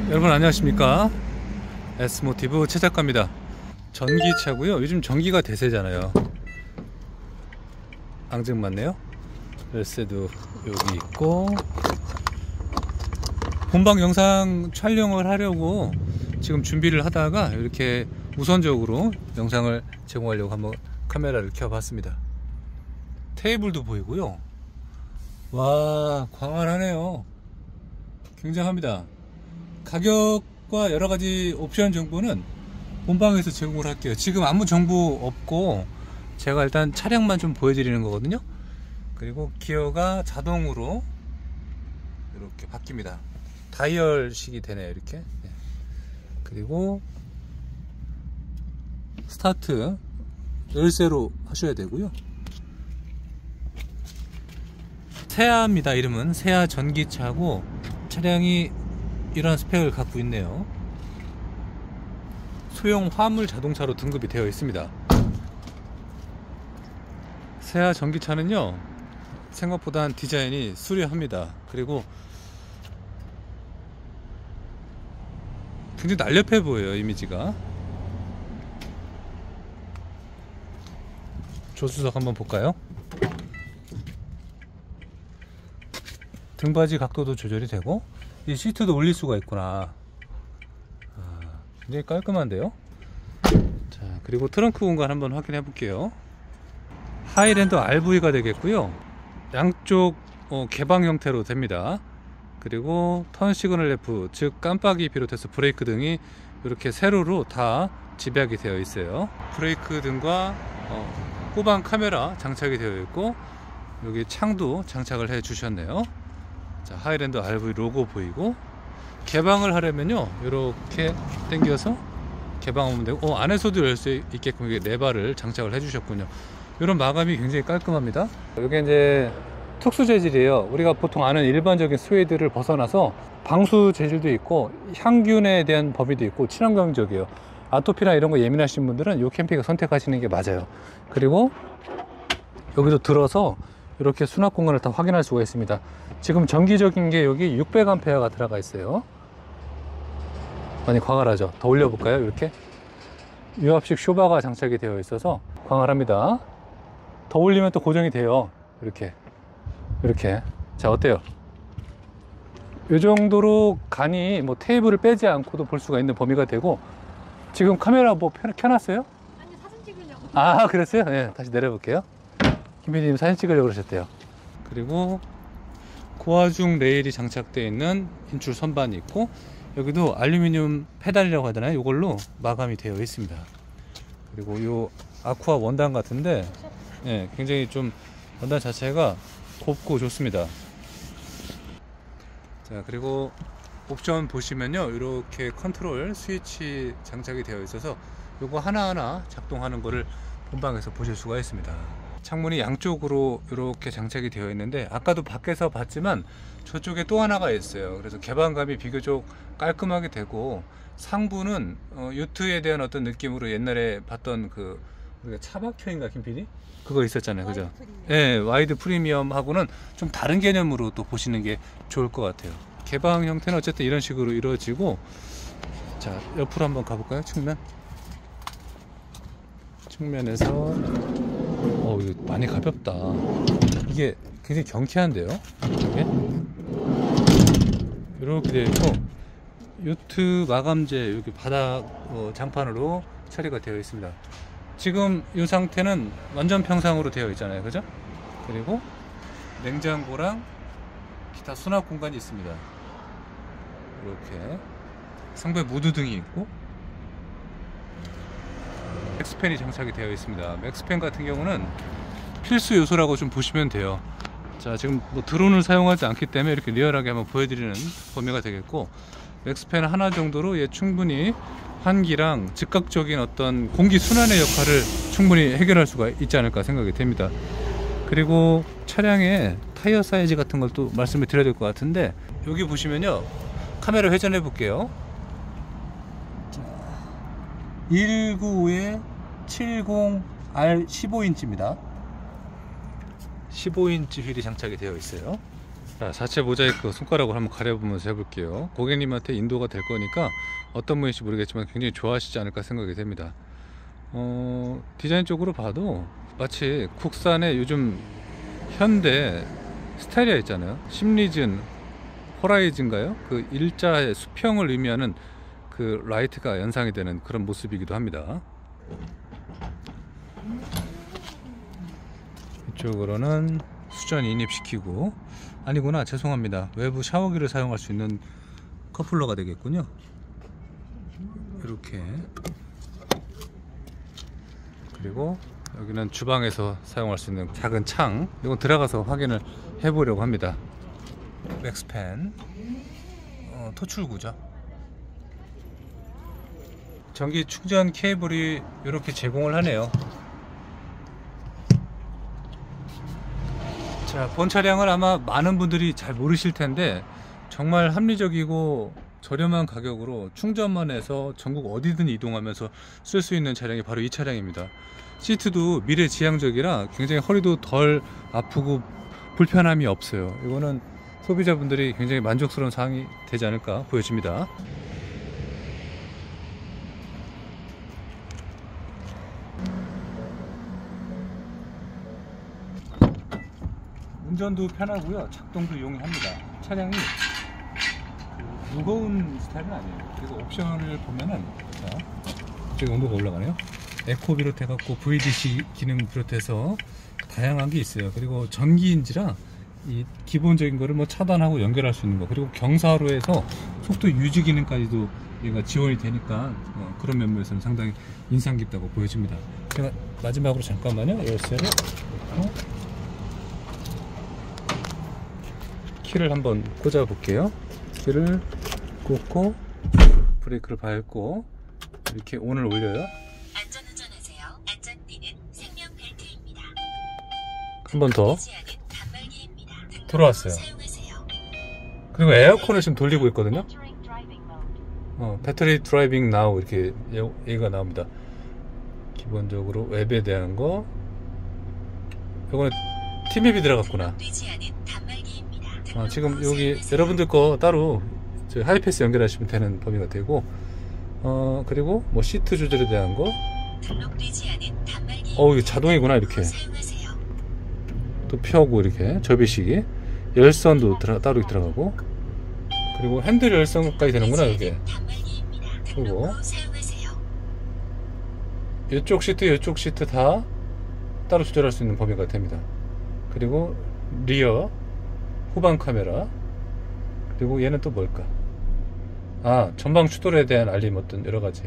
여러분 안녕하십니까, S모티브 최 작가입니다. 전기차고요. 요즘 전기가 대세잖아요. 앙증맞네요. 열쇠도 여기 있고, 본방 영상 촬영을 하려고 지금 준비를 하다가 이렇게 우선적으로 영상을 제공하려고 한번 카메라를 켜봤습니다. 테이블도 보이고요. 와, 광활하네요. 굉장합니다. 가격과 여러가지 옵션 정보는 본방에서 제공을 할게요. 지금 아무 정보 없고 제가 일단 차량만 좀 보여드리는 거거든요. 그리고 기어가 자동으로 이렇게 바뀝니다. 다이얼식이 되네요, 이렇게. 네. 그리고 스타트 열쇠로 하셔야 되고요. 세아입니다. 이름은 세아 전기차고, 차량이 이런 스펙을 갖고 있네요. 소형 화물 자동차로 등급이 되어 있습니다. 세아 전기차는요, 생각보다 디자인이 수려합니다. 그리고 굉장히 날렵해 보여요, 이미지가. 조수석 한번 볼까요? 등받이 각도도 조절이 되고, 이 시트도 올릴 수가 있구나. 굉장히 깔끔한데요. 자, 그리고 트렁크 공간 한번 확인해 볼게요. 하이랜드 RV가 되겠고요. 양쪽 개방 형태로 됩니다. 그리고 턴 시그널 램프, 즉 깜빡이 비롯해서 브레이크 등이 이렇게 세로로 다 집약이 되어 있어요. 브레이크 등과 후방 카메라 장착이 되어 있고, 여기 창도 장착을 해 주셨네요. 자, 하이랜드 RV 로고 보이고, 개방을 하려면요, 이렇게 당겨서 개방하면 되고, 안에서도 열 수 있게끔 레바를 장착을 해 주셨군요. 이런 마감이 굉장히 깔끔합니다. 이게 이제 특수 재질이에요. 우리가 보통 아는 일반적인 스웨이드를 벗어나서 방수 재질도 있고, 향균에 대한 범위도 있고, 친환경적이에요. 아토피나 이런 거 예민하신 분들은 이 캠핑카 선택하시는 게 맞아요. 그리고 여기도 들어서 이렇게 수납 공간을 다 확인할 수가 있습니다. 지금 전기적인 게 여기 600A가 들어가 있어요. 많이 광활하죠. 더 올려볼까요? 이렇게 유압식 쇼바가 장착이 되어 있어서 광활합니다. 더 올리면 또 고정이 돼요. 이렇게. 자, 어때요? 이 정도로 간이 테이블을 빼지 않고도 볼 수가 있는 범위가 되고, 지금 카메라 켜놨어요? 아니, 사진 찍으려고. 아, 그랬어요? 네, 다시 내려볼게요. 김PD님 사진 찍으려고 그러셨대요. 그리고 고화중 레일이 장착되어 있는 인출 선반이 있고, 여기도 알루미늄 페달이라고 하잖아요. 이걸로 마감이 되어 있습니다. 그리고 요 아쿠아 원단 같은데, 네, 굉장히 좀 원단 자체가 곱고 좋습니다. 자, 그리고 옵션 보시면요, 이렇게 컨트롤 스위치 장착이 되어 있어서 요거 하나하나 작동하는 거를 본방에서 보실 수가 있습니다. 창문이 양쪽으로 이렇게 장착이 되어 있는데, 아까도 밖에서 봤지만 저쪽에 또 하나가 있어요. 그래서 개방감이 비교적 깔끔하게 되고, 상부는 요트에 대한 어떤 느낌으로 옛날에 봤던 그 우리가 차박혀인가, 김PD? 그거 있었잖아요, 그죠? 네, 와이드 프리미엄하고는 좀 다른 개념으로 또 보시는 게 좋을 것 같아요. 개방 형태는 어쨌든 이런 식으로 이루어지고, 자, 옆으로 한번 가볼까요? 측면에서 이거 많이 가볍다. 이게 굉장히 경쾌한데요, 이게? 이렇게 되어 있고, 요트 마감재 여기 바닥 장판으로 처리가 되어 있습니다. 지금 이 상태는 완전 평상으로 되어 있잖아요, 그죠? 그리고 냉장고랑 기타 수납 공간이 있습니다. 이렇게 상부에 무드등이 있고, 맥스팬이 장착이 되어 있습니다. 맥스팬 같은 경우는 필수 요소라고 좀 보시면 돼요. 자, 지금 드론을 사용하지 않기 때문에 이렇게 리얼하게 한번 보여드리는 범위가 되겠고, 맥스팬 하나 정도로 충분히 환기랑 즉각적인 어떤 공기 순환의 역할을 충분히 해결할 수가 있지 않을까 생각이 됩니다. 그리고 차량의 타이어 사이즈 같은 걸 또 말씀을 드려야 될 것 같은데, 여기 보시면요, 카메라 회전해 볼게요. 195에 70R 15인치입니다. 15인치 휠이 장착이 되어 있어요. 자, 자체 모자이크 손가락으로 한번 가려보면서 해볼게요. 고객님한테 인도가 될 거니까 어떤 분인지 모르겠지만 굉장히 좋아하시지 않을까 생각이 됩니다. 디자인 쪽으로 봐도 마치 국산의 요즘 현대 스타리아 있잖아요. 심리즌 호라이즌가요? 그 일자의 수평을 의미하는 그 라이트가 연상이 되는 그런 모습이기도 합니다. 이쪽으로는 수전 인입시키고, 아니구나, 죄송합니다. 외부 샤워기를 사용할 수 있는 커플러가 되겠군요. 이렇게. 그리고 여기는 주방에서 사용할 수 있는 작은 창. 이건 들어가서 확인을 해보려고 합니다. 맥스팬, 토출구죠. 전기 충전 케이블이 이렇게 제공을 하네요. 자, 본 차량을 아마 많은 분들이 잘 모르실 텐데 정말 합리적이고 저렴한 가격으로 충전만 해서 전국 어디든 이동하면서 쓸 수 있는 차량이 바로 이 차량입니다. 시트도 미래지향적이라 굉장히 허리도 덜 아프고 불편함이 없어요. 이거는 소비자분들이 굉장히 만족스러운 사항이 되지 않을까 보여집니다. 운전도 편하고요, 작동도 용이합니다. 차량이 무거운 스타일은 아니에요. 그리고 옵션을 보면은, 자, 지금 온도가 올라가네요. 에코 비롯해갖고 VDC 기능 비롯해서 다양한 게 있어요. 그리고 전기인지라 이 기본적인 거를 뭐 차단하고 연결할 수 있는 거, 그리고 경사로 해서 속도 유지 기능까지도 얘가 지원이 되니까 그런 면모에서는 상당히 인상 깊다고 보여집니다. 제가 마지막으로 잠깐만요, 열쇠를 키를 한번 꽂아 볼게요. 키를 꽂고 브레이크를 밟고 이렇게 온을 올려요. 안전운전하세요. 안전띠는 생명벨트입니다. 한 번 더 들어왔어요. 그리고 에어컨을 지금 돌리고 있거든요. 배터리 드라이빙 나우 이렇게 얘기가 나옵니다. 기본적으로 웹에 대한 거. 이거는 TMAP 들어갔구나. 지금 여기 여러분들 거 따로 하이패스 연결하시면 되는 범위가 되고, 그리고 뭐 시트 조절에 대한 거. 이거 자동이구나. 이렇게 또 펴고, 이렇게 접이식이, 열선도 따로 들어가고, 그리고 핸들 열선까지 되는구나. 이게. 그리고 이쪽 시트 다 따로 조절할 수 있는 범위가 됩니다. 그리고 리어 후방 카메라, 그리고 얘는 또 뭘까? 전방 추돌에 대한 알림, 어떤 여러가지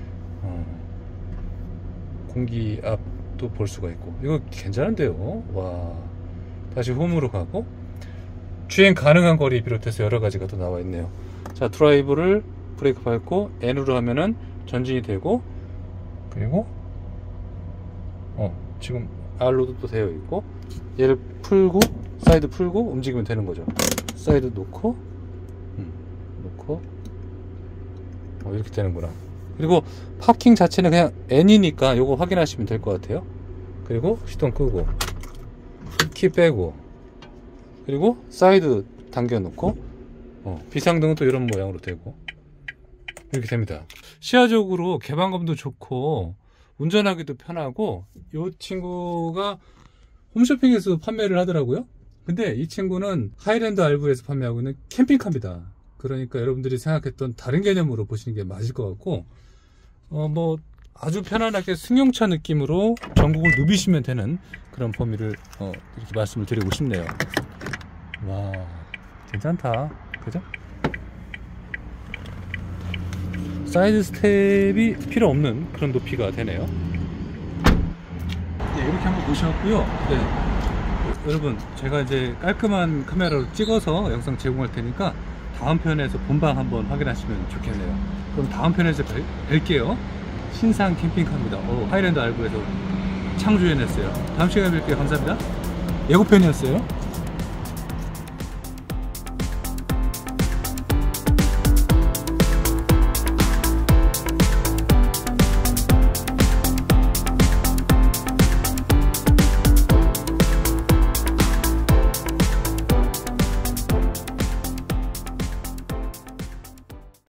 공기압도 볼 수가 있고, 이거 괜찮은데요. 와, 다시 홈으로 가고, 주행 가능한 거리 비롯해서 여러가지가 또 나와 있네요. 자, 드라이브를 브레이크 밟고 N으로 하면은 전진이 되고, 그리고 지금 R로도 또 되어 있고, 얘를 풀고 사이드 풀고 움직이면 되는 거죠. 사이드 놓고 이렇게 되는구나. 그리고 파킹 자체는 그냥 N이니까 요거 확인하시면 될 것 같아요. 그리고 시동 끄고 키 빼고, 그리고 사이드 당겨 놓고 비상등은 또 이런 모양으로 되고 이렇게 됩니다. 시야적으로 개방감도 좋고 운전하기도 편하고, 이 친구가 홈쇼핑에서 판매를 하더라고요. 근데 이 친구는 하이랜드 RV에서 판매하고 있는 캠핑카입니다. 그러니까 여러분들이 생각했던 다른 개념으로 보시는 게 맞을 것 같고, 뭐 아주 편안하게 승용차 느낌으로 전국을 누비시면 되는 그런 범위를 이렇게 말씀을 드리고 싶네요. 와, 괜찮다, 그죠? 사이드 스텝이 필요 없는 그런 높이가 되네요. 네, 이렇게 한번 보셨고요. 네, 여러분, 제가 이제 깔끔한 카메라로 찍어서 영상 제공할 테니까 다음 편에서 본방 한번 확인하시면 좋겠네요. 그럼 다음 편에서 뵐게요. 신상 캠핑카입니다. 하이랜드 RV에서 창조해냈어요. 다음 시간에 뵐게요. 감사합니다. 예고편이었어요.